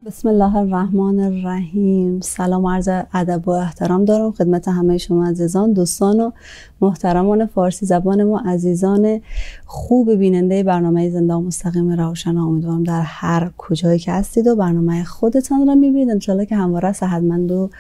بسم الله الرحمن الرحیم. سلام و عرض ادب و احترام دارم خدمت همه شما عزیزان، دوستان و محترمان فارسی زبان ما، عزیزان خوب بیننده برنامه زنده و مستقیم روشن. امیدوارم در هر کجایی که هستید و برنامه خودتان را میبینید انشالله که همواره صحتمند و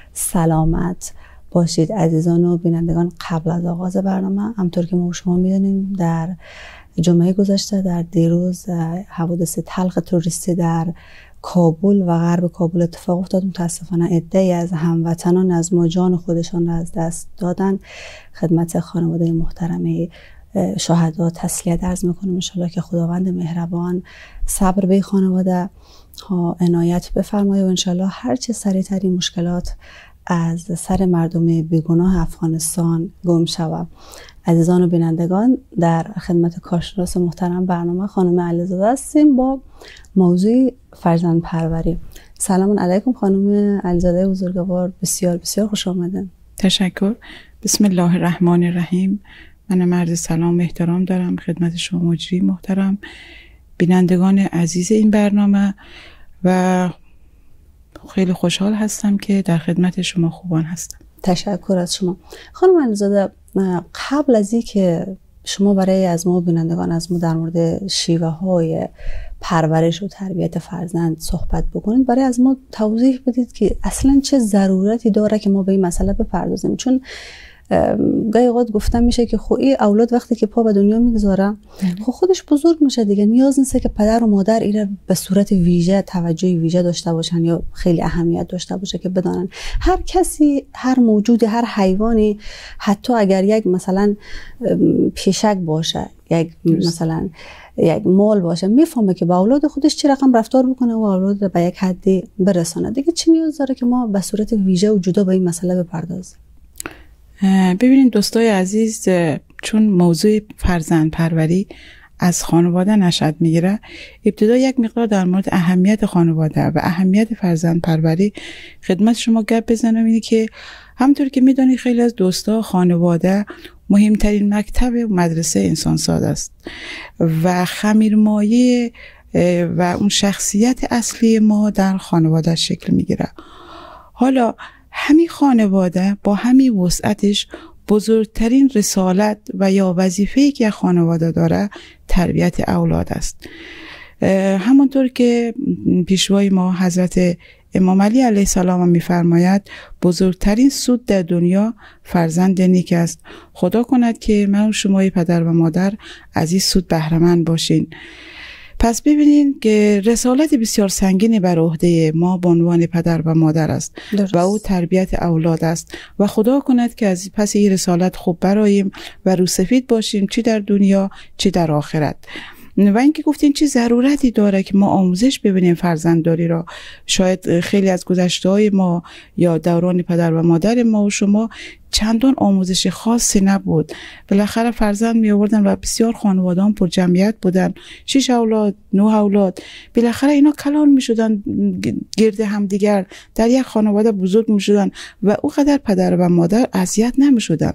سلامت باشید. عزیزان و بینندگان، قبل از آغاز برنامه همطور که ما شما میدونیم در جمعه گذشته، در دیروز، حوادث تلخ توریستی در کابل و غرب کابل اتفاق افتاد. متاسفانه عده‌ای از هموطنان از ما جان خودشان را از دست دادن. خدمت خانواده محترمه شهدا تسلیت عرض میکنم. ان شاءالله که خداوند مهربان صبر به خانواده ها عنایت بفرمایه و ان شاءالله هر چه سریعتر این مشکلات از سر مردم بیگناه افغانستان گم شود. عزیزان و بینندگان، در خدمت کارشناس محترم برنامه خانم علیزاده هستیم با موضوع فرزند پروری. سلام علیکم خانم علیزاده بزرگوار، بسیار بسیار خوش آمدین. تشکر. بسم الله الرحمن الرحیم. من عرض سلام و احترام دارم خدمت شما مجری محترم، بینندگان عزیز این برنامه و خیلی خوشحال هستم که در خدمت شما خوبان هستم. تشکر از شما خانم علیزاده. قبل از این که شما برای از ما بینندگان از ما در مورد شیوه های پرورش و تربیت فرزند صحبت بکنید، برای از ما توضیح بدید که اصلا چه ضرورتی داره که ما به این مسئله بپردازیم. چون گاهی اوقات گفتن میشه که خب این اولاد وقتی که پا به دنیا میگذاره خب خودش بزرگ میشه دیگه، نیاز نیست که پدر و مادر ایره به صورت ویژه توجه ویژه داشته باشن یا خیلی اهمیت داشته باشه که بدانن. هر کسی، هر موجودی، هر حیوانی، حتی اگر یک مثلا پیشک باشه، یک مثلا یک مال باشه، میفهمه که با اولاد خودش چه رقم رفتار بکنه و اولاد رو به یک حدی برسونه دیگه. چه نیاز داره که ما به صورت ویژه و جدا به این مسئله بپردازیم؟ ببینید دوستای عزیز، چون موضوع فرزند پروری از خانواده نشأت میگیره، ابتدا یک مقدار در مورد اهمیت خانواده و اهمیت فرزند پروری خدمت شما گپ بزنم. اینه که همونطور که میدونید خیلی از دوستا خانواده مهمترین مکتب و مدرسه انسانزاد است و خمیرمایه و اون شخصیت اصلی ما در خانواده شکل میگیره. حالا همین خانواده با همین وسعتش بزرگترین رسالت و یا وظیفه‌ای که خانواده داره تربیت اولاد است. همونطور که پیشوای ما حضرت امام علی علیه السلام میفرماید بزرگترین سود در دنیا فرزند نیک است. خدا کند که من و شمای پدر و مادر از این سود بهره مند باشین. پس ببینین که رسالت بسیار سنگینی بر عهده ما به عنوان پدر و مادر است و او تربیت اولاد است و خدا کند که از پس این رسالت خوب براییم و روسفید باشیم، چی در دنیا چی در آخرت. و اینکه گفتین چه ضرورتی داره که ما آموزش ببینیم فرزندداری را. شاید خیلی از گذشته‌های ما یا دوران پدر و مادر ما و شما چندان آموزش خاصی نبود. بالاخره فرزند می آوردن و بسیار خانواده‌ها پر جمعیت بودن، 6 اولاد 9 اولاد، بالاخره اینا کلان می شدن گرد هم دیگر، در یک خانواده بزرگ می شدن و او قدر پدر و مادر اذیت نمی شدن.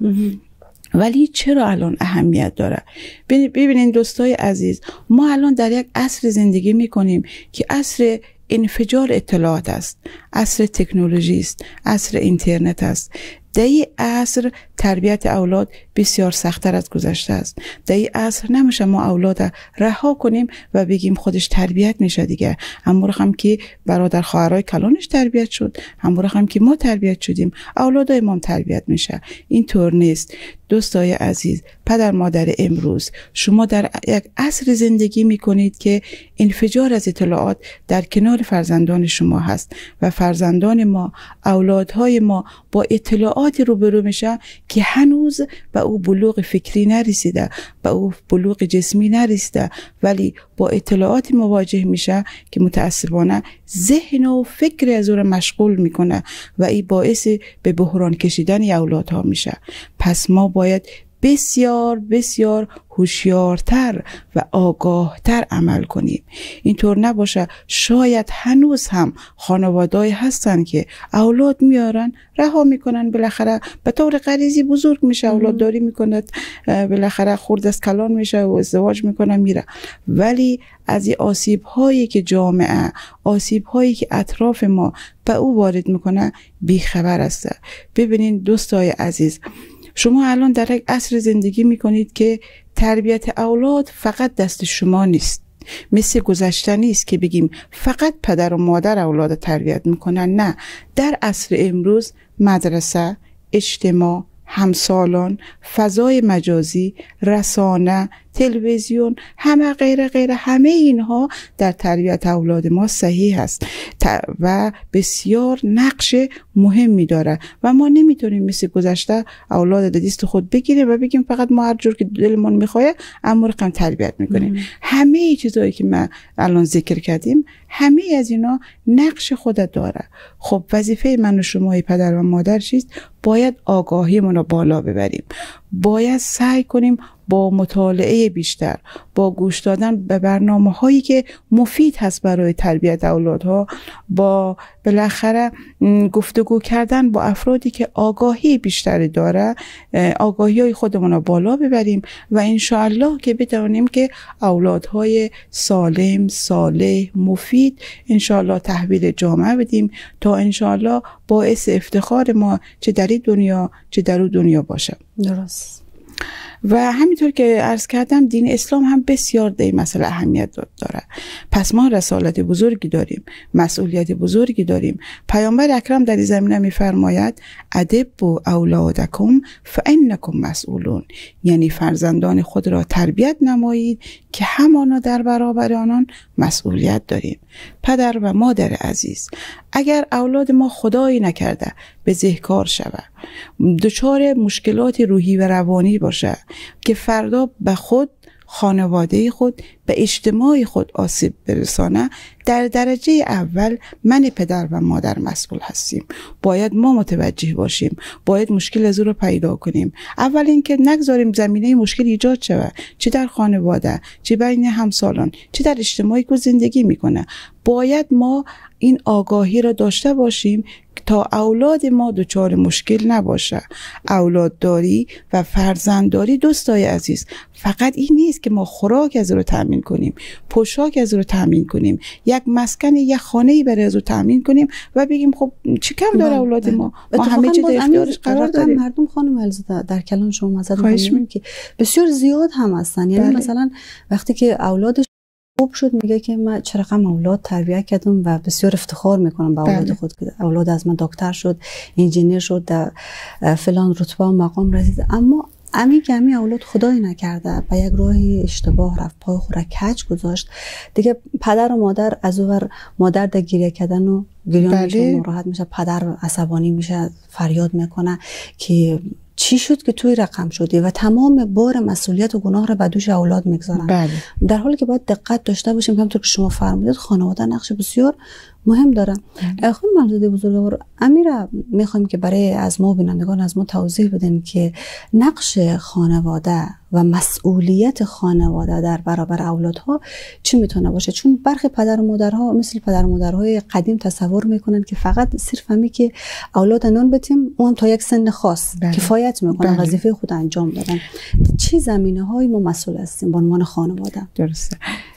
ولی چرا الان اهمیت داره؟ ببینین دوستای عزیز، ما الان در یک عصر زندگی میکنیم که عصر انفجار اطلاعات است، عصر تکنولوژی است، عصر اینترنت است. در این عصر تربیت اولاد بسیار سخت‌تر از گذشته است. در این عصر نمیشه ما اولاد رها کنیم و بگیم خودش تربیت میشه دیگه. همون رقم که برادر خواهرای کلانش تربیت شد، همون رقم که ما تربیت شدیم اولادای ما تربیت میشه. این طور نیست. دوستای عزیز، پدر مادر امروز، شما در یک عصر زندگی میکنید که انفجار از اطلاعات در کنار فرزندان شما هست و فرزندان ما، اولادهای ما با اطلاعاتی روبرو میشه که هنوز به او بلوغ فکری نرسیده، به او بلوغ جسمی نرسیده، ولی با اطلاعاتی مواجه میشه که متاسفانه ذهن و فکر از او را مشغول میکنه و این باعث به بحران کشیدن اولادها میشه. پس ما باید بسیار بسیار هوشیارتر و آگاهتر عمل کنیم. اینطور نباشه شاید هنوز هم خانواده‌ای هستن که اولاد میارن رها میکنن، بالاخره به طور غریزی بزرگ میشه، اولاد داری میکنه، بالاخره خورد از کلان میشه و ازدواج میکنه میره. ولی از این آسیب هایی که جامعه، آسیب هایی که اطراف ما به او وارد میکنه بیخبر است. ببینین دوستای عزیز، شما الان در یک عصر زندگی میکنید که تربیت اولاد فقط دست شما نیست. مثل گذشته نیست که بگیم فقط پدر و مادر اولاد تربیت میکنن. نه، در عصر امروز مدرسه، اجتماع، همسالان، فضای مجازی، رسانه، تلویزیون، همه غیره همه اینها در تربیت اولاد ما صحیح است و بسیار نقش مهمی داره و ما نمیتونیم مثل گذشته اولاد در دست خود بگیریم و بگیم فقط ما هر جور که دلمون میخواد اما رقم تربیت میکنیم. همه چیزایی که ما الان ذکر کردیم همه از اینا نقش خود داره. خب وظیفه من و شما پدر و مادر چیست؟ باید آگاهیمون رو بالا ببریم، باید سعی کنیم با مطالعه بیشتر، با گوش دادن به برنامه هایی که مفید هست برای تربیت اولادها، با بالاخره گفتگو کردن با افرادی که آگاهی بیشتری داره، آگاهی های خودمون رو بالا ببریم و انشاءالله که بتونیم که اولادهای سالم، صالح، مفید انشاءالله تحویل جامعه بدیم تا انشاءالله باعث افتخار ما چه در این دنیا چه در اون دنیا باشه. درست. و همینطور که عرض کردم دین اسلام هم بسیار در این مسئله اهمیت داره. پس ما رسالت بزرگی داریم، مسئولیت بزرگی داریم. پیامبر اکرم در این زمینه می‌فرماید ادبوا اولادکم فانکم مسئولون، یعنی فرزندان خود را تربیت نمایید که همانا در برابر آنان مسئولیت داریم. پدر و مادر عزیز، اگر اولاد ما خدایی نکرده بزهکار شود، دچار مشکلات روحی و روانی باشه که فردا به خود، خانواده خود، به اجتماع خود آسیب برسانه، در درجه اول من پدر و مادر مسئول هستیم. باید ما متوجه باشیم، باید مشکل از او رو پیدا کنیم. اول اینکه نگذاریم زمینه مشکل ایجاد شود، چه در خانواده، چه بین همسالان، چه در اجتماعی که زندگی میکنه. باید ما این آگاهی را داشته باشیم تا اولاد ما دچار مشکل نباشه. اولادداری و فرزندداری دوستای عزیز فقط این نیست که ما خوراک از رو تامین کنیم، پوشاک از رو تامین کنیم، یک مسکن، یک خانه‌ای برای از رو تامین کنیم و بگیم خب چی کم داره اولاد ما همه چیز در اختیارش قرار داریم. مردم خانم الزاده در کلام شما مزد می‌کنیم که بسیار زیاد هم هستن. یعنی مثلا وقتی که اولادش خوب شد میگه که من چه رقم اولاد تربیت کردم و بسیار افتخار میکنم به اولاد خود که اولاد از من دکتر شد، انجینیر شد، در فلان رتبه و مقام رسید. اما امی اولاد خدایی نکرده به یک راه اشتباه رفت، پای خود را کج گذاشت دیگه. پدر و مادر از اونور مادر در گریه کردن و گریان میشه، ناراحت میشه، پدر عصبانی میشه، فریاد میکنه که چی شد که توی رقم شدی و تمام بار مسئولیت و گناه رو به دوش اولاد میگذارن. در حالی که باید دقت داشته باشیم که همونطور که شما فرمودید خانواده نقش بسیار مهم دارن. خانم الزاده بزرگوار، امیره میخوایم که برای از ما بینندگان از ما توضیح بدین که نقش خانواده و مسئولیت خانواده در برابر اولادها چی میتونه باشه؟ چون برخی پدر و مادرها مثل پدر و مادرهای قدیم تصور میکنن که فقط صرف همی که اولاد نان بدیم اون هم تا یک سن خاص کفایت میکنن، وظیفه خود انجام دادن. چه زمینه‌هایی ما مسئول هستیم به عنوان خانواده؟ درسته.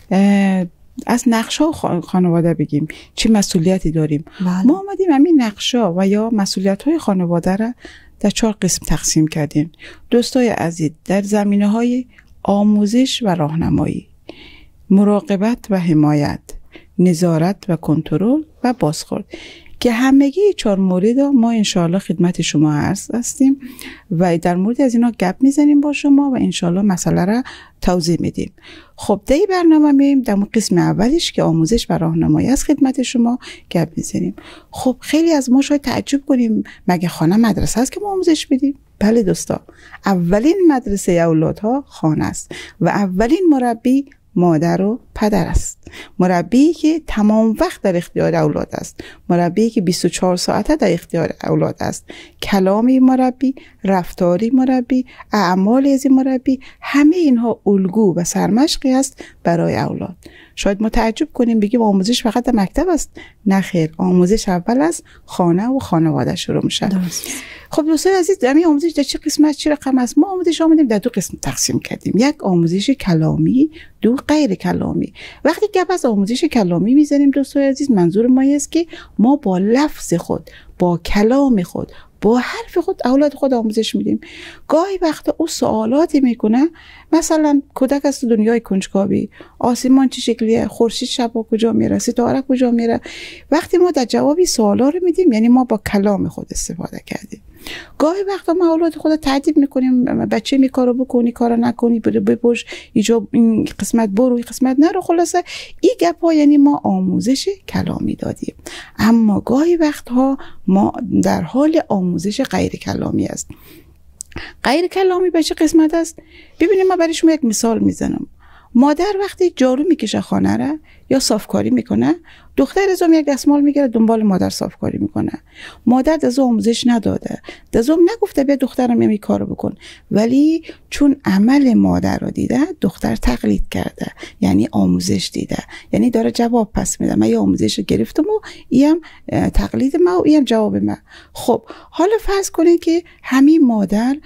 از نقشا خانواده بگیم چی مسئولیتی داریم. ما آمدیم همین نقشا و یا مسئولیت‌های خانواده را در 4 قسم تقسیم کردیم. دوستای عزیز، در زمینه‌های آموزش و راهنمایی، مراقبت و حمایت، نظارت و کنترل و بازخورد که همگی 4 مورد ما انشاءالله خدمت شما هستیم و در مورد از اینا گپ میزنیم با شما و انشاءالله مسئله را توضیح میدیم. خب در این برنامه میم در قسم اولش که آموزش و راهنمایی از خدمت شما گپ میزنیم. خب خیلی از ما شاید تعجب کنیم مگه خانه مدرسه است که ما آموزش بدیم؟ بله دوستا، اولین مدرسه اولادها خانه است و اولین مربی مادر و پدر است. مربی که تمام وقت در اختیار اولاد است، مربی که 24 ساعته در اختیار اولاد است، کلامی مربی، رفتاری مربی، اعمال از مربی، همه اینها الگو و سرمشقی است برای اولاد. شاید ما تعجب کنیم بگیم آموزش فقط در مکتب است. نه خیر، آموزش اول از خانه و خانواده شروع میشه. خب دوستان عزیز، همین آموزش در چه قسمت چه رقم است؟ ما آموزش آمدیم در 2 قسم تقسیم کردیم، یک آموزش کلامی، 2 غیر کلامی. وقتی گپ از آموزش کلامی میزنیم دوستان عزیز، منظور ما است که ما با لفظ خود، با کلام خود، با حرف خود اولاد خود آموزش میدیم. گاهی وقتا او سوالاتی میکنه، مثلا کودک از دنیای کنجکاوی، آسمان چه شکلیه، خورشید شبا کجا میره، ستاره کجا میره، وقتی ما در جوابی سوالا رو میدیم یعنی ما با کلام خود استفاده کردیم. گاهی وقتا ما اولاد خود تعجب میکنیم، بچه می کارو بکنی، کارو نکنی، بپوش، این قسمت برو، این قسمت نرو. خلاصه این گپا یعنی ما آموزش کلامی دادیم. اما گاهی وقتها ما در حال آموزش غیر کلامی است. غیر کلامی به چه قسمت است؟ ببینید، ما برای شما یک مثال میزنم. مادر وقتی جارو میکشه خانه را یا صافکاری میکنه، دختر ازم یک دستمال میگیره دنبال مادر صافکاری میکنه. مادر دزو آموزش نداده، دزوم نگفته بیا دخترم این کارو بکن، ولی چون عمل مادر رو دیده دختر تقلید کرده، یعنی آموزش دیده، یعنی داره جواب پس میده. من یه آموزش گرفتم و اینم تقلید ما و اینم جواب ما. خب حالا فرض کنید که همین مادر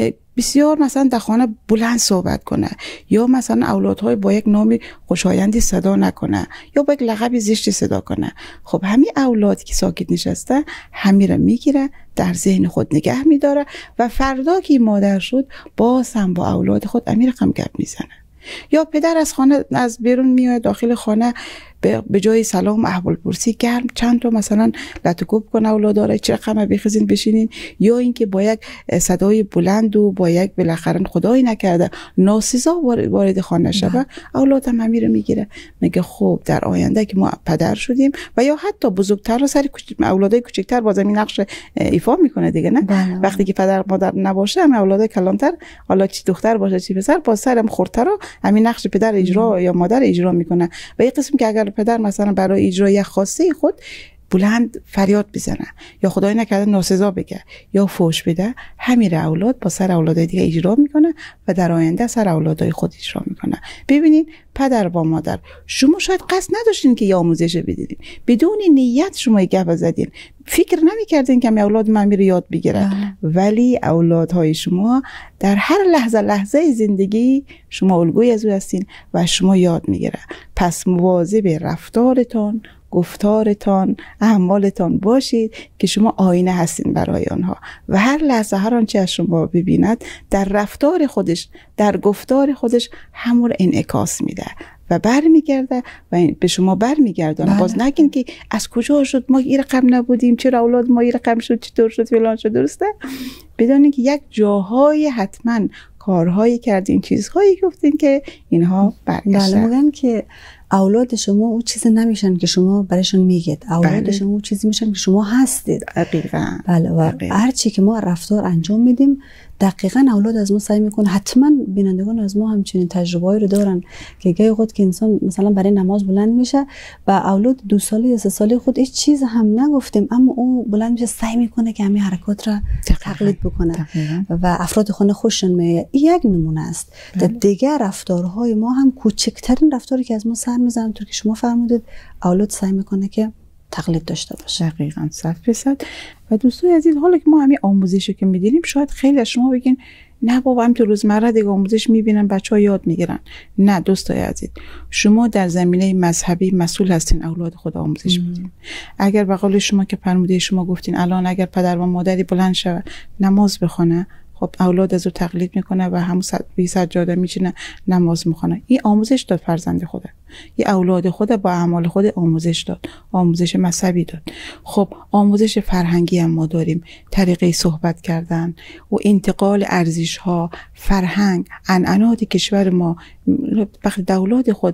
بسیار مثلا در خانه بلند صحبت کنه، یا مثلا اولادهای با یک نام خوشایندی صدا نکنه، یا با یک لقب زشت صدا کنه. خب همین اولادی که ساکت نشسته همین را میگیره، در ذهن خود نگه میداره و فردا که مادر شد باز هم با اولاد خود امیر رقم گپ میزنه. یا پدر از خانه از بیرون میاد داخل خانه، به جای سلام احوال پرسی گرم چند تا مثلا لطکوب کنه اولاداره، چه رقمه بخزین بشینین، یا اینکه با یک صدای بلند و با یک بالاخره خدایی نکرده ناسزا وارد خانه شده، اولاد هم امیر میگیره، میگه خب در آینده که ما پدر شدیم، و یا حتی بزرگتر سر اولادای کوچکتر باز همین نقش ایفا میکنه دیگه، نه وقتی که پدر مادر نباشه هم اولادای کلانتر، حالا چی دختر باشه چی پسر، با سرم خردتر همین نقش پدر اجرا یا مادر اجرا میکنه. و این قسم که اگر پدر مثلا برای اجرای خواسته خود بلند فریاد بزنه یا خدای نکرده ناسزا بگه یا فحش بده، همین اولاد با سر اولادای دیگه اجرا میکنه و در آینده سر اولادای خود اجرا میکنه. ببینید پدر با مادر، شما شاید قصد نداشتین که یا آموزش بدین، بدون نیت شما گپ زدین، فکر نمیکردین که اولاد من میره یاد بگیره، ولی اولادهای شما در هر لحظه زندگی شما الگوی از او هستین و شما یاد میگیره. پس مواظب رفتارتان، گفتارتان، اعمالتان باشید که شما آینه هستین برای آنها و هر لحظه هر آنچه از شما ببیند در رفتار خودش، در گفتار خودش همون انعکاس میده و برمیگرده و به شما برمیگردونه. باز نگین که از کجا شد، ما این رقم نبودیم، چرا اولاد ما این رقم شد، چطور شد، فلان شد. درسته؟ بدونین که یک جاهای حتما کارهایی کردین، چیزهایی گفتین که اینها برگشتن. بله، میگن که اولاد شما اون چیزی نمیشن که شما برایشون میگید، اولاد شما اون چیزی میشن که شما هستید. دقیقاً. بله، و هر چی که ما رفتار انجام میدیم دقیقاً اولاد از ما سعی میکنه. حتما بینندگان از ما همچنین تجربه‌ای رو دارن که گاهی وقت که انسان مثلا برای نماز بلند میشه و اولاد 2 ساله یا 3 ساله خود هیچ چیز هم نگفتیم، اما او بلند میشه سعی میکنه که همین حرکات را تقلید بکنه و افراد خانه خوششون میاد. یک نمونه است. در دیگه رفتارهای ما هم کوچکترین رفتاری که از ما سر میزنه، طور که شما فرمودید، اولاد سعی میکنه که تقلید داشته باشه. دقیقاً 100%. و دوستای عزیز، حالا که ما همین آموزشی که میدیم، شاید خیلی از شما بگین نه بابا هم تو روزمره دیگه آموزش میبینن بچه‌ها یاد میگیرن. نه دوستای عزیز، شما در زمینه مذهبی مسئول هستین، اولاد خود آموزش میدین. اگر به قول شما که فرموده شما گفتین الان اگر پدر و مادری بلند شه نماز بخونه، خب اولاد از او تقلید میکنه و همون سجاده میشینه نماز میخونه. این آموزش داد فرزند خوده، این اولاد خوده با اعمال خود آموزش داد، آموزش مذهبی داد. خب آموزش فرهنگی هم ما داریم، طریقه صحبت کردن و انتقال ارزش ها، فرهنگ، عنعنات کشور ما. وقتی اولاد خود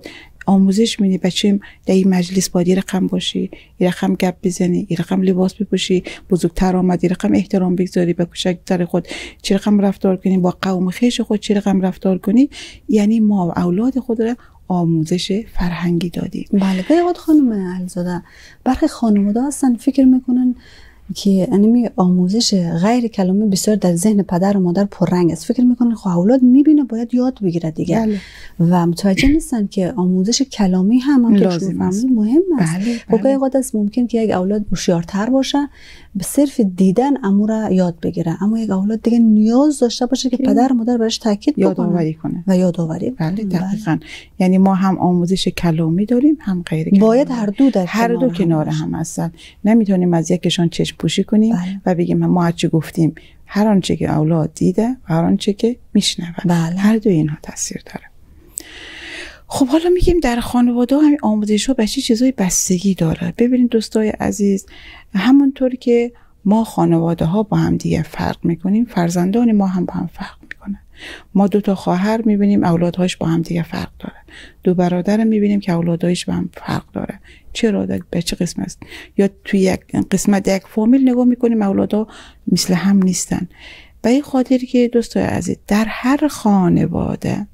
آموزش میدی بچه در این مجلس باید یه رقم باشی، یه رقم گپ بزنی، یه رقم لباس بپوشی، بزرگتر آمد یه رقم احترام بگذاری، به کوچکتر خود چه رقم رفتار کنی، با قوم خویش خود چه رقم رفتار کنی. یعنی ما اولاد خود را آموزش فرهنگی دادیم. بله. گاهی خانم علیزاده برخی خانواده هستن فکر میکنن که انمی آموزش غیر کلامی بسیار در ذهن پدر و مادر پررنگ است. فکر میکنن خب اولاد میبینه باید یاد بگیره دیگه. بله. و متوجه نیستن که آموزش کلامی هم لازم است، مهم است. بله. خب گاهی وقت است ممکن که یک اولاد هوشیارتر باشه به صرف دیدن امور یاد بگیره، اما یک اولاد دیگه نیاز داشته باشه که پدر و مادر براش تاکید یادآوری کنه و یادآوری. بله دقیقاً. یعنی ما هم آموزش کلامی داریم هم غیر کلامی. باید هر دو کنار هم هستن. نمیتونیم از یکشون چشم پوشی کنیم و بگیم ما هرچی گفتیم هر آنچه که اولاد دیده و هر آنچه که میشنوه. هر دو اینها تاثیر داره. خب حالا میگیم در خانواده هم آموزش ها به چه چیزای بستگی داره. ببینید دوستای عزیز، همونطور که ما خانواده ها با هم دیگه فرق میکنیم، فرزندان ما هم با هم فرق میکنن. ما 2 خواهر میبینیم اولادهاش با هم دیگه فرق داره. 2 برادر میبینیم که اولادهاش با هم فرق داره. چرا؟ به چه قسم است؟ یا توی یک قسمت یک فامیل نگاه میکنیم اولادها مثل هم نیستن. به این خاطر که دوستای عزیز در هر خانواده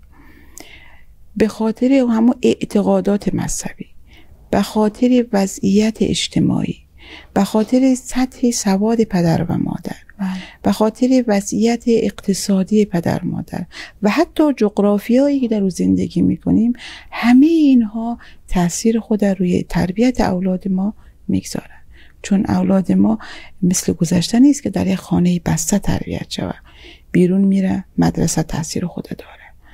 به خاطر همون اعتقادات مذهبی، به خاطر وضعیت اجتماعی، به خاطر سطح سواد پدر و مادر، به خاطر وضعیت اقتصادی پدر مادر و حتی جغرافیایی که در اون زندگی میکنیم، همه اینها تأثیر خود روی تربیت اولاد ما میگذاره. چون اولاد ما مثل گذشته نیست که در یک خانه بسته تربیت شود. بیرون میره، مدرسه تأثیر خود داره،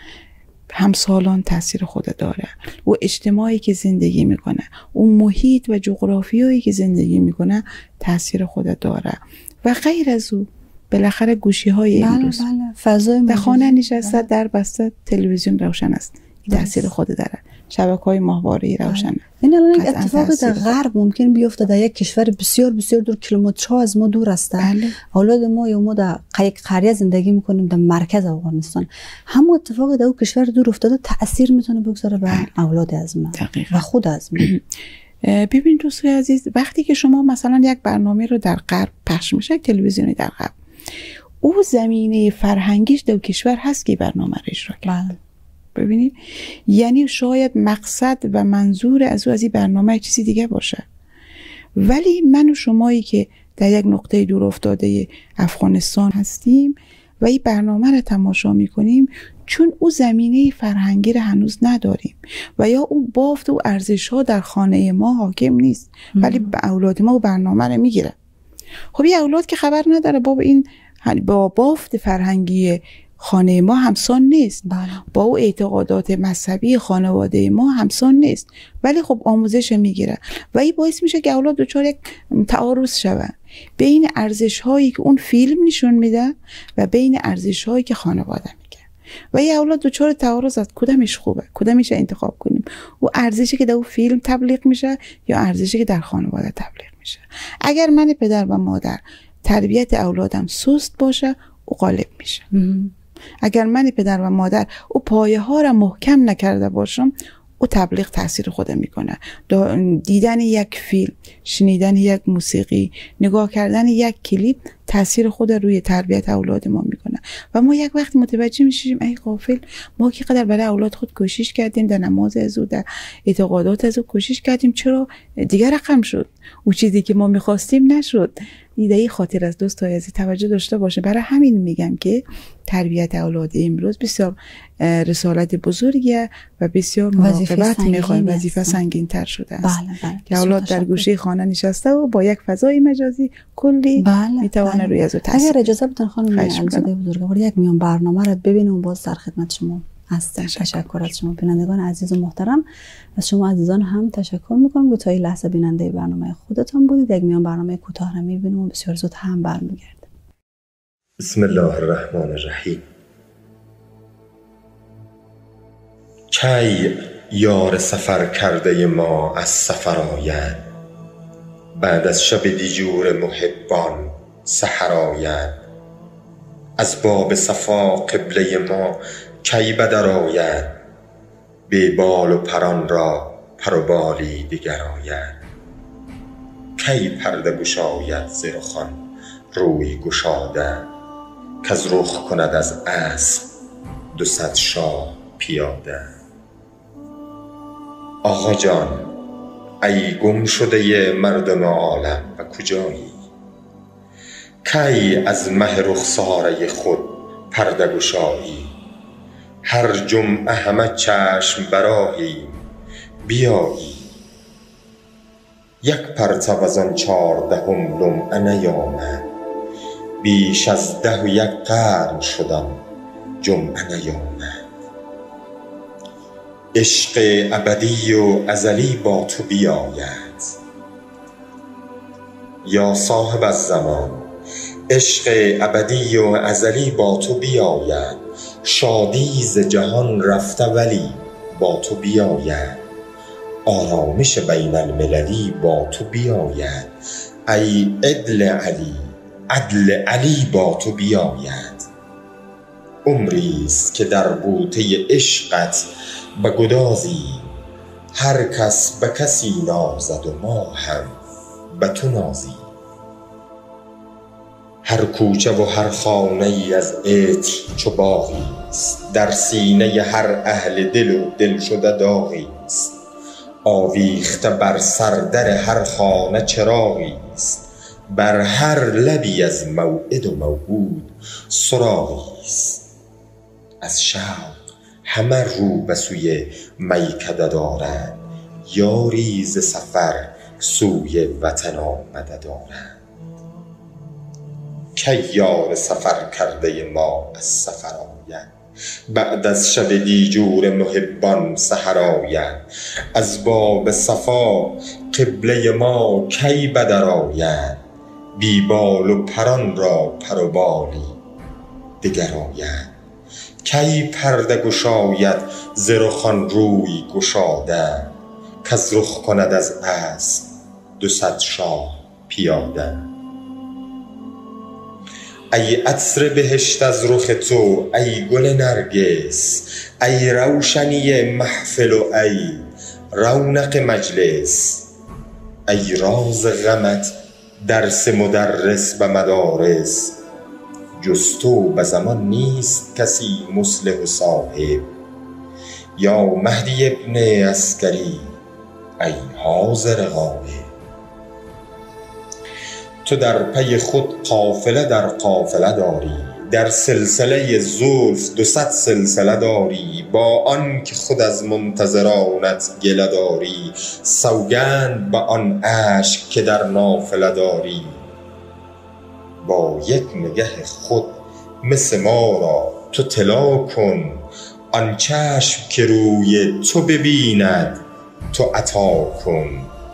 همسالان تأثیر خود داره، و اجتماعی که زندگی میکنه، اون محیط و جغرافیایی که زندگی میکنه تأثیر خود داره و غیر از او بالاخره گوشی های این روز فضای در خانه نشسته در بسته تلویزیون روشن است، این تأثیر خود داره، شبکه‌های ماهواره‌ای روشنه. این الان یک اتفاق در غرب ممکن بیفته، در یک کشور بسیار بسیار دور، کیلومترها از ما دور است. اولاد ما یا ما در یک قریه زندگی میکنیم در مرکز افغانستان، همون اتفاق در اون کشور دور افتاده تأثیر میتونه بگذاره به اولاد از ما و خود از ما. ببین دوستای عزیز، وقتی که شما مثلا یک برنامه رو در غرب پخش میشه، تلویزیونی در غرب، او زمینه فرهنگیش در کشور هست که برنامه رو اجرا کرد. ببینید، یعنی شاید مقصد و منظور از این برنامه چیزی دیگه باشه، ولی من و شمایی که در یک نقطه دور افتاده افغانستان هستیم و این برنامه رو تماشا میکنیم، چون او زمینه فرهنگی رو هنوز نداریم و یا اون بافت و ارزش ها در خانه ما حاکم نیست، ولی به اولاد ما برنامه رو میگیره. خب این اولاد که خبر نداره با بافت فرهنگی خانه ما همسان نیست، با او اعتقادات مذهبی خانواده ما همسان نیست، ولی خب آموزش میگیره و این باعث میشه که اولاد دچار یک تعارض شون بین ارزش هایی که اون فیلم نشون میده و بین ارزش هایی که خانواده میگه و این اولاد دچار تعارض از کدامش خوبه، کدامش انتخاب کنیم، و ارزشی که در اون فیلم تبلیغ میشه یا ارزشی که در خانواده تبلیغ میشه. اگر من پدر و مادر تربیت اولادم سست باشه، او غالب میشه. اگر من پدر و مادر او پایه ها را محکم نکرده باشم، او تبلیغ تاثیر خود میکنه. دیدن یک فیلم، شنیدن یک موسیقی، نگاه کردن یک کلیپ تاثیر خود روی تربیت اولاد ما میکنه و ما یک وقت متوجه میشیم ای غافل، ما که قدر برای اولاد خود کوشش کردیم، در نماز از او، در اعتقادات از او کوشش کردیم، چرا دیگر رقم شد، او چیزی که ما میخواستیم نشد. ایده خاطر از دوستای عزیز توجه داشته باشه. برای همین میگم که تربیت اولاد امروز بسیار رسالت بزرگیه و بسیار مراقبت میخواد، وظیفه سنگین تر شده است. که اولاد در گوشه خانه نشسته و با یک فضای مجازی کلی میتونه روی از او تاثیر. اگر اجازه بدن خانم علیزاده بزرگوار، یک میان برنامه رو ببینیم و باز در خدمت شما هستم. تشکر از شما بینندگان عزیز و محترم. از شما عزیزان هم تشکر میکنم که تا این لحظه بیننده برنامه خودتان بودید. یک میان برنامه کوتاه رو میبینیم و بسیار زود هم برمیگردیم. بسم الله الرحمن الرحیم. کی یار سفر کرده ما از سفر آید، بعد از شب دیجور محبان سحر آید. از باب صفا قبله ما کی بدر آید، بی بال و پران را پر و بالی دیگر آید. کی پرده گشاید ز رخان روی گشاده، کز رخ کند از اسب 200 شاه پیاده. آقا جان ای گم شده مردم عالم و کجایی؟ کی از مه رخساره خود پرده گشایی؟ هر جمعه همه چشم براهیم بیایی. یک پرتو از آن 14 لمعه نیامد، بیش از 10 و 1 قرن شد آن جمعه نیامد. عشق ابدی و ازلی با تو بیاید یا صاحب الزمان. عشق ابدی و ازلی با تو بیاید، شادی ز جهان رفته ولی با تو بیاید. آرامش بین المللی با تو بیاید، ای عدل علی عدل علی با تو بیاید. عمریست که در بوته عشقت به گدازی، هر کس به کسی نازد و ما هم به تو نازی. هر کوچه و هر خانه ای از عطر چو باغی است، در سینه هر اهل دل و دل شده داغی است. آویخته بر سردر هر خانه چراغی است، بر هر لبی از موعد و موعود سراغی است. از شوق همه رو به سوی میکده دارند، یاری ز سفر سوی وطن آمده دارند. کی یار سفر کرده ما از سفر آید، بعد از شب دیجور محبان سحر آید. از باب صفا قبله ما کی بدر آید، بی بال و پران را پر و بالی دگر آید. کی پرده گشاید ز رخان روی گشاده، کز رخ کند از اسب 200 شاه پیاده. ای عطر بهشت از رخ تو ای گل نرگس، ای روشنی محفل و ای رونق مجلس. ای راز غمت درس مدرس به مدارس، جز تو به زمان نیست کسی مصلح و صاحب. یا مهدی ابن عسکری ای حاضر غایب. تو در پی خود قافله در قافله داری، در سلسله زلف 200 سلسله داری. با آن که خود از منتظرانت گله داری، سوگند به آن اشک که در نافله داری. با یک نگه خود مس ما را تو طلا کن، آن چشم که روی تو ببیند تو عطا کن.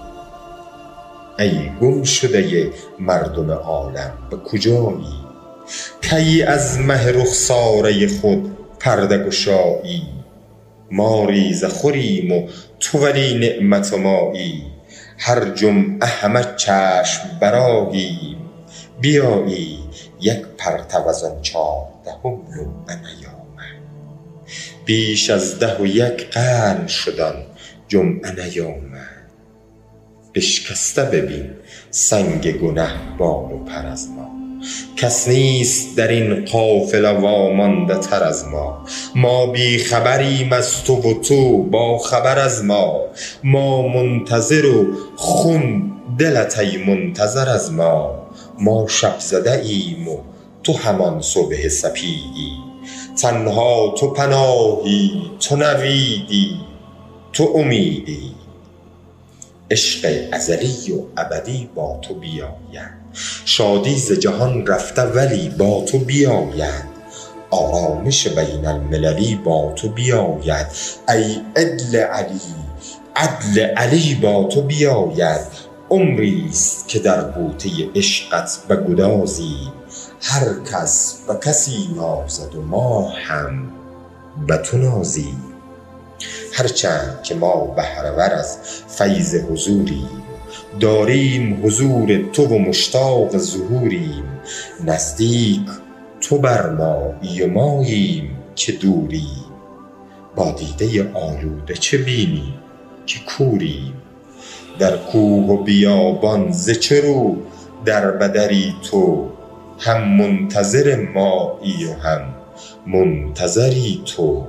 ای گم شده مردم عالم به کجایی؟ کی از مه رخساره خود پرده گشایی؟ ما ریزه خوریم و تو ولی نعمت مایی، هر جمعه همه چشم براهیم بیایی. یک پرتو از آن 14 لمعه نیامد، بیش از 10 و 1 قرن شد آن جمعه نیامد. بشکسته ببین سنگ گنه بار و پر از ما، کس نیست در این قافله وامانده تر از ما. ما بی خبریم از تو و تو با خبر از ما، ما منتظر و خون دلت ای منتظر از ما. ما شب زده ایم و تو همان صبح سپیدی، تنها تو پناهی تو نویدی تو امیدی. عشق ازلی و ابدی با تو بیاید، شادی ز جهان رفته ولی با تو بیاید. آرامش بین المللی با تو بیاید، ای عدل علی عدل علی با تو بیاید. عمریست که در بوته عشقت به گدازی، هر کس به کسی نازد و ما هم به تو نازی. هرچند که ما بهره‌ور از فیض حضوریم، داریم حضور تو و مشتاق ظهوریم. نزدیک تو بر مایی و ماییم که دوری، با دیده آلوده چه بینی که کوریم؟ در کوه و بیابان ز چه رو در بدری تو؟ هم منتظر مایی و هم منتظری تو.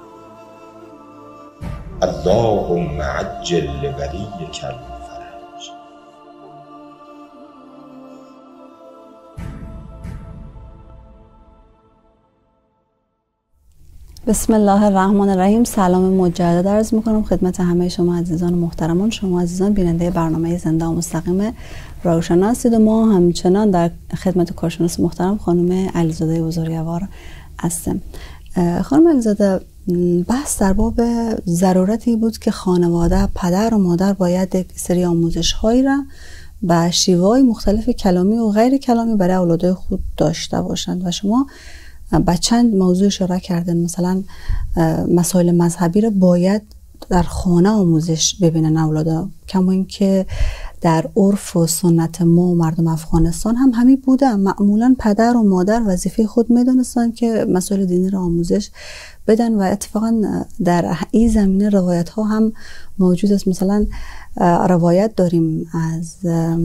اللهم عجل لولیک الفرج. بسم الله الرحمن الرحیم. سلام مجدد عرض میکنم خدمت همه شما عزیزان محترمان. شما عزیزان بیننده برنامه زنده و مستقیم روشن هستید و ما همچنان در خدمت کارشناس محترم خانم علیزاده بزرگوار هستیم. خانم علیزاده، بحث در باب ضرورتی بود که خانواده، پدر و مادر باید یک سری آموزش هایی را به شیوه‌های مختلف کلامی و غیر کلامی برای اولادای خود داشته باشند و شما با چند موضوع اشاره کردن. مثلا مسائل مذهبی را باید در خانه آموزش ببینن اولادا، کما اینکه در عرف و سنت ما و مردم افغانستان هم همین بوده. معمولا پدر و مادر وظیفه خود میدونستن که مسائل دینی را آموزش بدن و اتفاقا در این زمینه روایت ها هم موجود است. مثلا روایت داریم از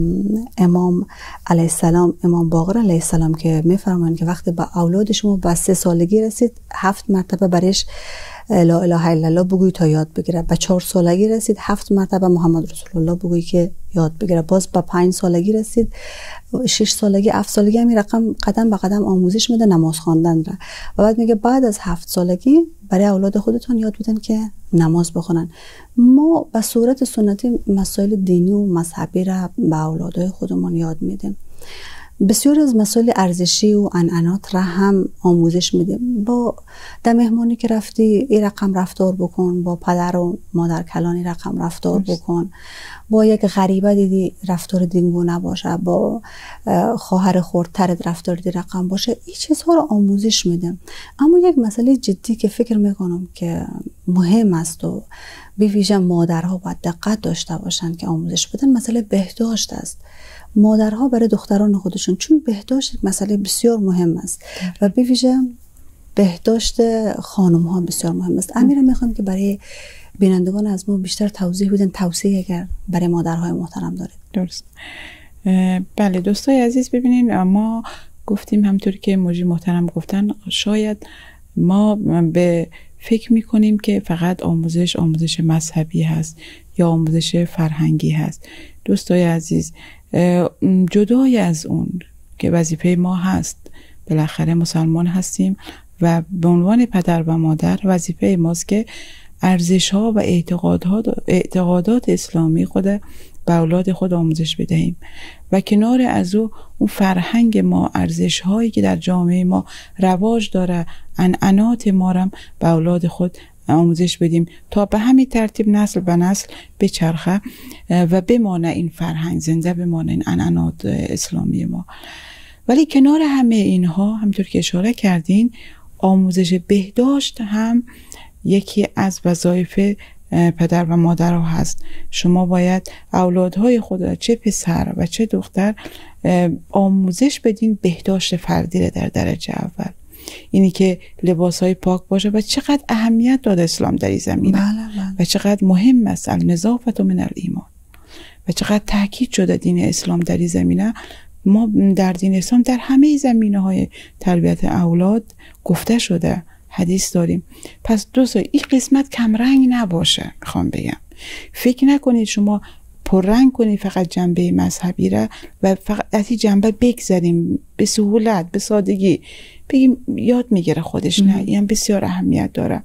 امام علیه السلام، امام باقر علیه السلام، که میفرمایند که وقتی به اولاد شما به 3 سالگی رسید 7 مرتبه برایش لا اله الا الله بگوی تا یاد بگیره. به 4 سالگی رسید 7 مرتبه محمد رسول الله بگوی که یاد بگیره. باز به 5 سالگی رسید، 6 سالگی، 7 سالگی همین رقم قدم به قدم آموزش میده نماز خواندن را. و بعد میگه بعد از 7 سالگی برای اولاد خودتون یاد بدن که نماز بخونن. ما به صورت سنتی مسائل دینی و مذهبی را به اولادای خودمون یاد میدیم. بسیار از مسائل ارزشی و عنعنات را هم آموزش میدیم. با در مهمانی که رفتی این رقم رفتار بکن، با پدر و مادر کلانی رقم رفتار بکن، با یک غریبه دیدی رفتار دینگو نباشه، با خواهر خردترت رفتار دی رقم باشه. این چیزها رو آموزش میدم. اما یک مسئله جدی که فکر میکنم که مهم است و به ویژه مادرها باید دقت داشته باشن که آموزش بدن، مسئله بهداشت است. مادرها برای دختران خودشون، چون بهداشت یک مسئله بسیار مهم است و به ویژه بهداشت خانم ها بسیار مهم است. امیرم میخوام که برای بینندگان از ما بیشتر توضیح بدن، توصیه اگر برای مادرهای محترم دارید. درست. بله دوستای عزیز، ببینین ما گفتیم همطور که موجی محترم گفتن، شاید ما به فکر میکنیم که فقط آموزش مذهبی هست یا آموزش فرهنگی هست. دوستای عزیز، جدای از اون که وظیفه ما هست، بالاخره مسلمان هستیم و به عنوان پدر و مادر وظیفه ماست که ارزش‌ها و اعتقادات اسلامی خود به اولاد خود آموزش بدهیم و کنار از اون فرهنگ ما، ارزش‌هایی که در جامعه ما رواج داره، عنعنات ما را به اولاد خود آموزش بدیم تا به همین ترتیب نسل به نسل بچرخه و بمانه این فرهنگ زنده، بمانه این عنعنات اسلامی ما. ولی کنار همه اینها، همطور که اشاره کردین، آموزش بهداشت هم یکی از وظایف پدر و مادر ها هست. شما باید اولادهای خود، چه پسر و چه دختر، آموزش بدین بهداشت فردی را در درجه اول. اینی که لباسهای پاک باشه و چقدر اهمیت داد اسلام در این زمینه. بله. و چقدر مهم است النظافة من الایمان و چقدر تاکید شده دین اسلام در این زمینه. ما در دین اسلام در همه زمینه های تربیت اولاد گفته شده، حدیث داریم. پس دوستان این قسمت کم رنگ نباشه. میخوام بگم فکر نکنید شما پررنگ کنید فقط جنبه مذهبی را و فقط از این جنبه بگذاریم به سهولت، به سادگی بگیم یاد میگیره خودش. نه، این بسیار اهمیت داره.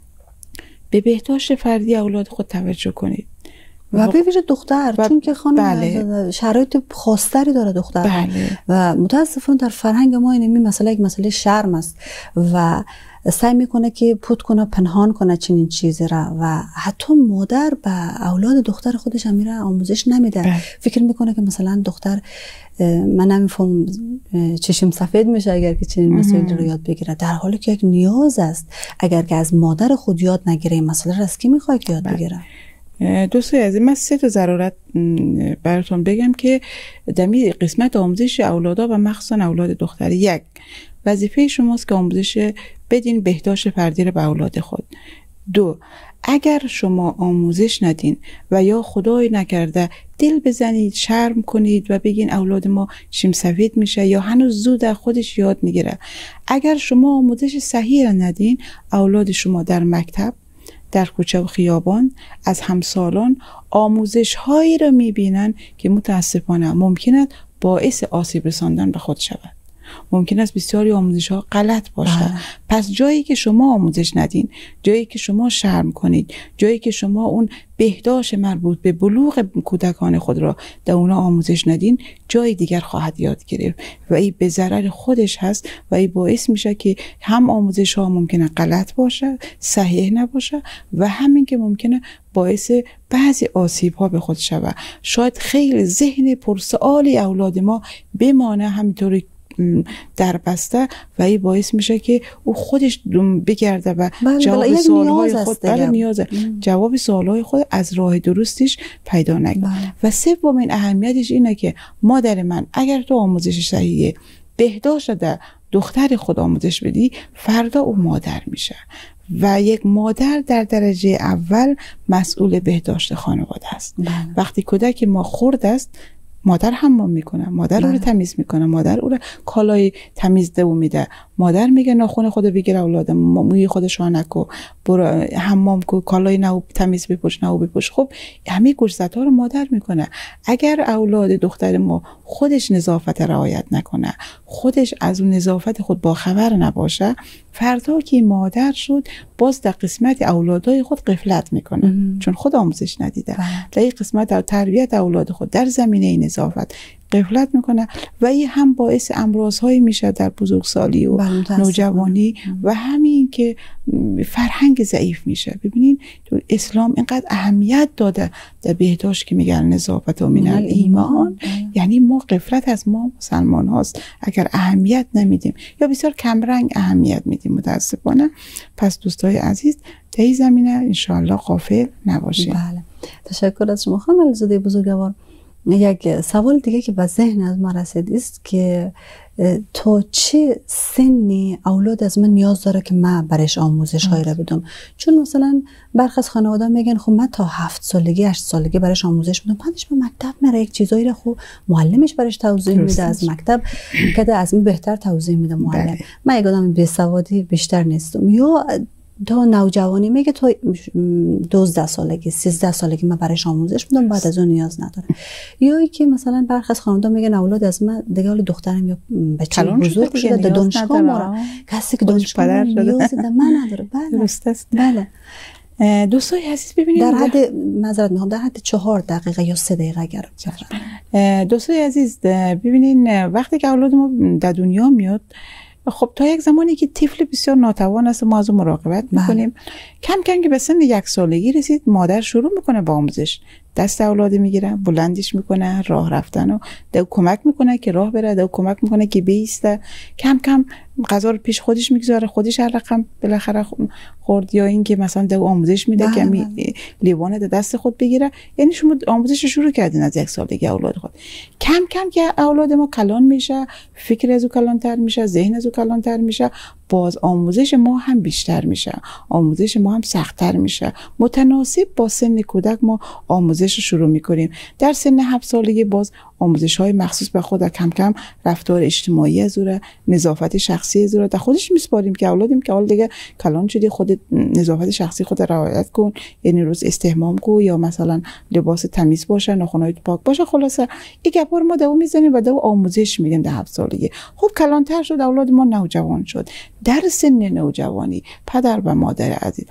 به بهداشت فردی اولاد خود توجه کنید و به ویژه دختر، چون که خانم بله. شرایط خاصتری داره دختر. بله. و متاسفانه در فرهنگ ما این مسئله یک مسئله شرم است و سعی میکنه که پود کنه، پنهان کنه چنین چیزی را و حتی مادر به اولاد دختر خودش هم میره آموزش نمیده. فکر میکنه که مثلا دختر، من نمیفهم، چشم سفید میشه اگر که چنین مسائل رو یاد بگیره، در حالی که یک نیاز است. اگر که از مادر خود یاد نگیره این مسئله را از کی میخواد که یاد بگیره؟ دوستای عزیز، من 3 تا ضرورت براتون بگم که در قسمت آموزش اولادا و مخصوصا اولاد دختری. 1. وظیفه شماست که آموزش بدین بهداشت فردی رو به اولاد خود. 2. اگر شما آموزش ندین و یا خدای نکرده دل بزنید، شرم کنید و بگین اولاد ما شیم سفید میشه یا هنوز زود خودش یاد میگیره، اگر شما آموزش صحیح را ندین، اولاد شما در مکتب، در کوچه و خیابان از همسالان آموزش هایی را میبینن که متاسفانه ممکنه باعث آسیب رساندن به خود شود. ممکن است بسیاری آموزش ها غلط باشه. پس جایی که شما آموزش ندین، جایی که شما شرم کنید، جایی که شما اون بهداشت مربوط به بلوغ کودکان خود را در اونا آموزش ندین، جای دیگر خواهد یاد گرفت و این به ضرر خودش هست و این باعث میشه که هم آموزش ها ممکنه غلط باشه، صحیح نباشه و همین که ممکنه باعث بعضی آسیب ها به خود شود. شاید خیلی ذهن پرسوالی اولاد ما بمانه همینطوری در بسته و این باعث میشه که او خودش بگرده و جواب سوالهای خود نیازه جواب سوالهای خود از راه درستش پیدا نکنه. و سومین اهمیتش اینه که مادر من اگر تو آموزش صحیحه بهداشت ده دختر خود آموزش بدی، فردا او مادر میشه و یک مادر در درجه اول مسئول بهداشت خانواده است. وقتی کودک ما خرد است، مادر حمام میکنه، مادر او رو تمیز میکنه، مادر او رو کالای تمیز دو میده، مادر میگه ناخن خودو بگیر اولادم، موی خودش رو نکو، برو حمام کو، کالای نو تمیز بپوش، نو بپوش. خب همه گوشزدها رو مادر میکنه. اگر اولاد دختر ما خودش نظافت رعایت نکنه، خودش از اون نظافت خود با خبر نباشه، فردا که مادر شد باز در قسمت اولادای خود غفلت میکنه چون خود آموزش ندیده. در این قسمت تربیت اولاد خود در زمینه نظافت غفلت میکنه و این هم باعث امراض‌هایی میشه در بزرگسالی و نوجوانی و همین که فرهنگ ضعیف میشه. ببینین تو اسلام اینقدر اهمیت داده در بهداشت که میگن نظافت و من ایمان، یعنی ما غفلت از ما مسلمان هاست اگر اهمیت نمیدیم یا بسیار کمرنگ اهمیت میدیم متاسفانه. پس دوستای عزیز در این زمینه انشاءالله غافل نباشیم. بله، تشکر از شما خانم علیزاده بزرگوار. یک سوال دیگه که به ذهن از ما رسید است که تا چه سنی اولاد از من نیاز داره که من برش آموزش هایی را بدم؟ چون مثلا برخی از خانواده میگن خب من تا 7 سالگی 8 سالگی برش آموزش میدم، بعدش به مکتب میره یک چیزایی را خب معلمش برش توضیح میده، از مکتب که از من بهتر توضیح میده معلم. من یک آدم بی‌سوادی بیشتر نیستم. یا تا نوجوانی میگه تو 12 سالگی 13 سالگی من برش آموزش میدم، بعد از اون نیاز نداره. یا ای که مثلا برخی از خانواده میگن اولاد از من دیگه حال دخترم یا بچه بزرگ شده در دانشگاه ماره، کسی که دانشگاه نیاز داره من نداره. درست است. بله دوستای عزیز ببینید در حد معذرت میخوام در حد 4 دقیقه یا 3 دقیقه گرم. دوستای عزیز ببینین وقتی که اولاد ما در دنیا میاد، خب تا یک زمانی که طفل بسیار ناتوان است ما از اون مراقبت میکنیم. کم کم که به سن 1 سالگی رسید، مادر شروع میکنه با آموزش، دست اولاد میگیره، بلندش میکنه، راه رفتن و دو کمک میکنه که راه بره، دو کمک میکنه که بیسته، کم کم غذا رو پیش خودش میگذاره، خودش هر رقم بالاخره خورد، یا این که مثلا دو آموزش میده که لیوان در دست خود بگیره. یعنی شما آموزش شروع کردین از 1 سالگی اولاد خود. کم کم که اولاد ما کلان میشه، فکر از او کلانتر میشه، ذهن از او کلانتر میشه، باز آموزش ما هم بیشتر میشه، آموزش ما هم سخت‌تر میشه. متناسب با سن کودک ما آموزش رو شروع میکنیم. در سن 7 سالگی باز آموزش‌های مخصوص به خود کم کم رفتار اجتماعی از او، نظافت شخصی از او در خودش میسپاریم که اولادیم که حالا دیگه کلان شدی، خودت نظافت شخصی خود رعایت کن، یعنی روز استحمام کن یا مثلا لباس تمیز باشه، ناخن‌هایت پاک باشه. خلاصه یک گپا ما دو میزنیم و دو آموزش میدیم در 7 سالگی. خب کلانتر شد، اولاد ما نوجوان شد. در سن نوجوانی پدر و مادر عزیز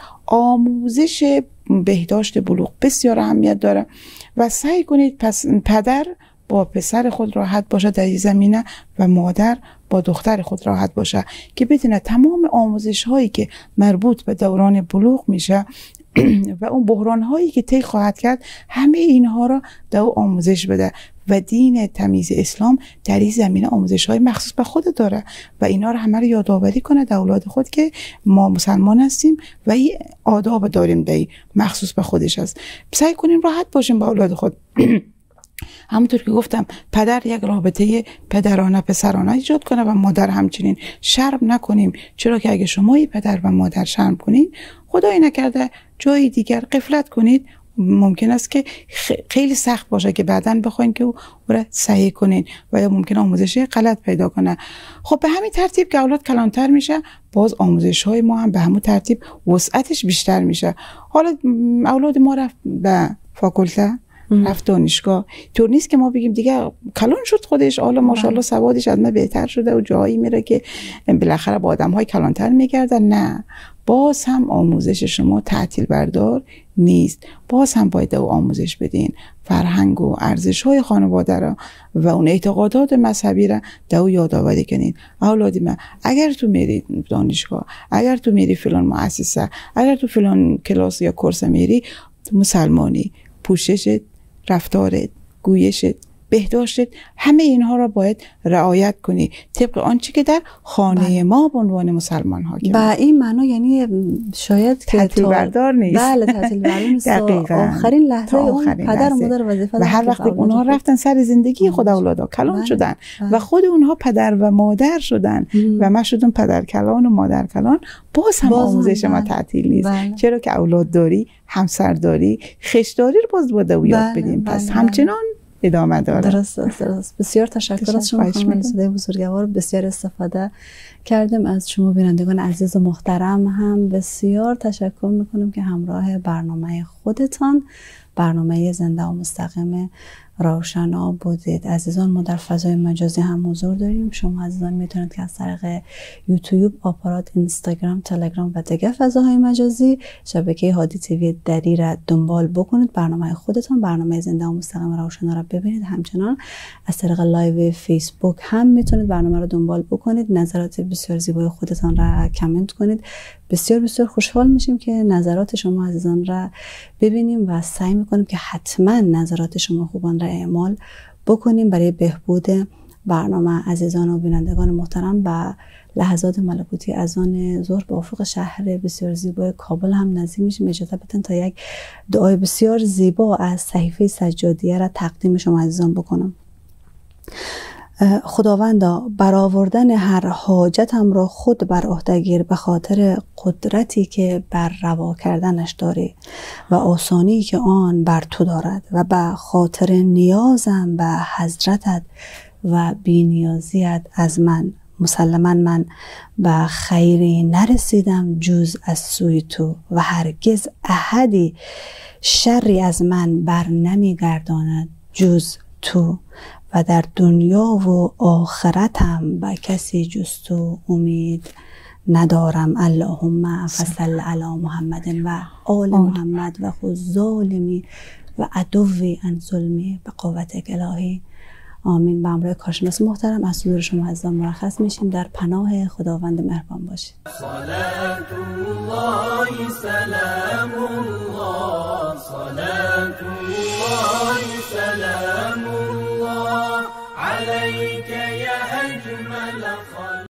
آموزش بهداشت بلوغ بسیار اهمیت داره و سعی کنید پس پدر با پسر خود راحت باشه در این زمینه و مادر با دختر خود راحت باشه که بتونه تمام آموزش هایی که مربوط به دوران بلوغ میشه و اون بحران هایی که طی خواهد کرد همه اینها را در آموزش بده. و دین تمیز اسلام در این زمینه آموزش های مخصوص به خود داره و اینا رو همه رو یادآوری کنه در اولاد خود که ما مسلمان هستیم و این آداب داریم در مخصوص به خودش هست. سعی کنیم راحت باشیم با اولاد خود. همونطور که گفتم پدر یک رابطه پدرانه پسرانه ایجاد کنه و مادر همچنین. شرم نکنیم، چرا که اگه شما پدر و مادر شرم کنین، خدایی نکرده جای دیگر غفلت کنید، ممکن است که خیلی سخت باشه که بعداً بخواین که او را صحیح کنین و یا ممکن آموزش غلط پیدا کنه. خب به همین ترتیب که اولاد کلانتر میشه، باز آموزش های ما هم به همون ترتیب وسعتش بیشتر میشه. حالا اولاد ما رفت به فاکولته، رفت دانشگاه، طور نیست که ما بگیم دیگه کلان شد خودش، حالا ماشاءالله سوادش از ما بهتر شده و جایی میره که بالاخره با آدم‌های کلانتر میگردن. نه، باز هم آموزش شما تعطیل بردار نیست، باز هم باید او آموزش بدین، فرهنگ و ارزش‌های خانواده را و اون اعتقادات مذهبی را دو یادآوری کنین. اولادی من اگر تو میری دانشگاه، اگر تو میری فلان مؤسسه، اگر تو فلان کلاس یا کورس میری، مسلمانی، پوششت، رفتارت، گویشت، بهداشت، همه اینها را باید رعایت کنی طبق آنچه که در خانه ما به عنوان مسلمان حاکم. با این معنا یعنی شاید که تعطیل بردار نیست. بله، تعطیل بردار نیست. آخرین لحظه اون پدر و مادر وظیفه و هر وقت اونها رفتن سر زندگی خود اولادا کلان شدن و خود اونها پدر و مادر شدن و ما شدیم پدر کلان و مادر کلان، باز هم آموزش ما تعطیل نیست. چرا که اولاد داری، همسر داری، خشداری رو باز باید یاد بدیم. پس همچنان ادامه داره. درست. بسیار تشکر از شما خانم صدای بزرگوار، بسیار استفاده کردیم. از شما بینندگان عزیز و محترم هم بسیار تشکر میکنم که همراه برنامه خودتان، برنامه زنده و مستقیم روشنا بودید. عزیزان، ما در فضای مجازی هم حضور داریم. شما عزیزان میتونید که از طریق یوتیوب، آپارات، اینستاگرام، تلگرام و دیگر فضاهای مجازی شبکه هادی تیوی دری را دنبال بکنید. برنامه خودتان، برنامه زنده و مستقیم روشنا را ببینید. همچنان از طریق لایو فیسبوک هم میتونید برنامه را دنبال بکنید. نظرات بسیار زیبای خودتان را کامنت کنید. بسیار خوشحال میشیم که نظرات شما عزیزان را ببینیم و سعی میکنیم که حتما نظرات شما خوبان را اعمال بکنیم برای بهبود برنامه. عزیزان و بینندگان محترم، با لحظات ملکوتی اذان ظهر به افق شهر بسیار زیبای کابل هم نزدیک میشیم. اجازه بدین تا یک دعای بسیار زیبا از صحیفه سجادیه را تقدیم شما عزیزان بکنم. خداوندا، برآوردن هر حاجتم را خود بر عهده گیر، به خاطر قدرتی که بر روا کردنش داری و آسانی که آن بر تو دارد، و به خاطر نیازم به حضرتت و بینیازیت از من. مسلما من به خیری نرسیدم جز از سوی تو و هرگز احدی شری از من بر نمیگرداند جز تو، و در دنیا و آخرتم به کسی جز تو امید ندارم. اللهم فصل علی محمد و آل محمد و خذ ظالمی و عدوی عن ظلمی به قوت الهی. آمین. به همراه کارشناس محترم از حضور شما عزیزان مرخص میشیم. در پناه خداوند مهربان باشید. صلات الله سلام الله، صلات الله سلام الله عليك يا أجمل خلق.